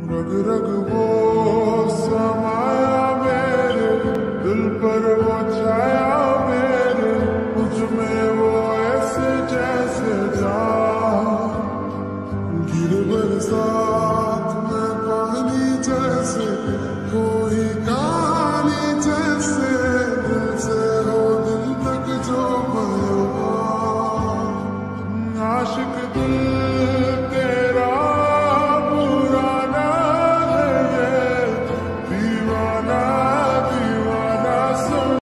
रग रग वो समाया मेरे दिल पर, वो छाया मेरे मुझ में, वो ऐसे जैसे जान गिर बरसात में पानी जैसे, कोई कहानी जैसे, दिल से हो दिल तक जो बयां आशिक दिल